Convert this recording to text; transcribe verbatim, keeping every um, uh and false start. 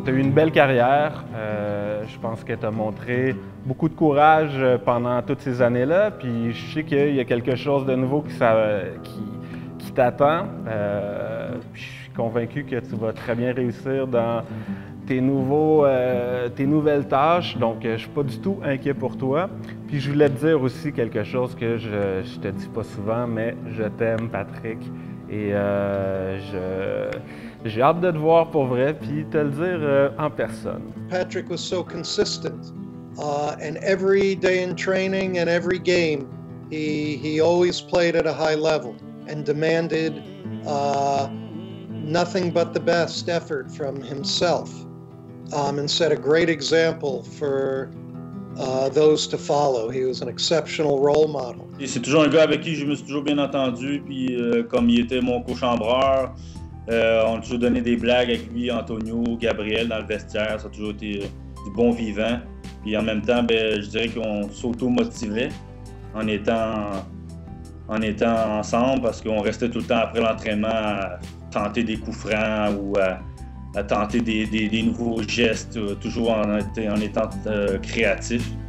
Tu as eu une belle carrière. Euh, je pense que tu as montré beaucoup de courage pendant toutes ces années-là. Puis je sais qu'il y a quelque chose de nouveau qui, qui, qui t'attend. Euh, je suis convaincu que tu vas très bien réussir dans tes, nouveaux, euh, tes nouvelles tâches. Donc, je ne suis pas du tout inquiet pour toi. Puis je voulais te dire aussi quelque chose que je ne te dis pas souvent, mais je t'aime, Patrick. Et euh, je... J'ai hâte de te voir pour vrai, puis te le dire euh, en personne. Patrick was so consistent, uh, and every day in training and every game, he he always played at a high level and demanded uh, nothing but the best effort from himself, um, and set a great example for uh, those to follow. He was an exceptional role model. Et c'est toujours un gars avec qui je me suis toujours bien entendu, puis euh, comme il était mon co-chambreur. Euh, on a toujours donné des blagues avec lui, Antonio, Gabriel dans le vestiaire, ça a toujours été euh, du bon vivant. Puis en même temps, ben, je dirais qu'on s'auto-motivait en étant, en étant ensemble parce qu'on restait tout le temps après l'entraînement à tenter des coups francs ou à, à tenter des, des, des nouveaux gestes, toujours en, en étant euh, créatif.